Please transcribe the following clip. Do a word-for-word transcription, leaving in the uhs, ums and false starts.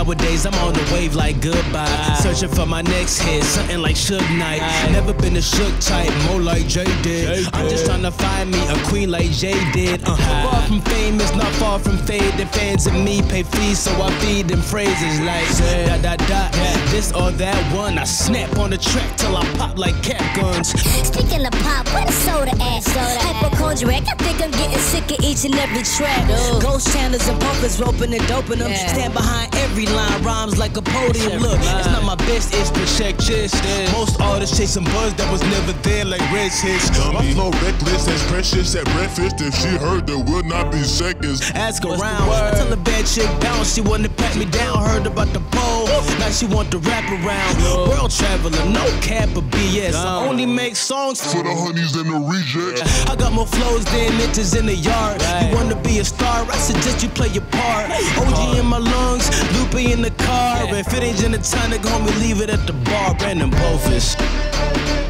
Nowadays I'm on the wave like goodbye, searching for my next hit, something like Suge Knight. Never been a Suge type, more like Jay did. I'm just trying to find me a queen like Jay did. uh, Far from famous, not far from fade. The fans of me pay fees, so I feed them phrases like da da da, this or that one. I snap on the track till I pop like cap guns. Speaking of pop, where the soda at? Hypochondriac, I think I'm getting sick of each and every track. Dude. Ghost channels and pokers roping and doping them. Yeah. Stand behind every line, rhymes like a podium. Look, it's not my best, it's projections. Most artists chasing buzz that was never there like Red hits. My flow reckless as precious at breakfast. If she heard, there would not be seconds. Ask around, I tell a bad chick bounce. She wanted to pat me down, heard about the pole. Now she want to wrap around. World traveler, no cap or B S. I only make songs for the honeys and the rejects. I got more flows than inches in the yard. You wanna be a star? I suggest you play your part. O G in my lungs, Lupe in the car. If it ain't gin and tonic, homie, leave it at the bar. Brandon Bofus.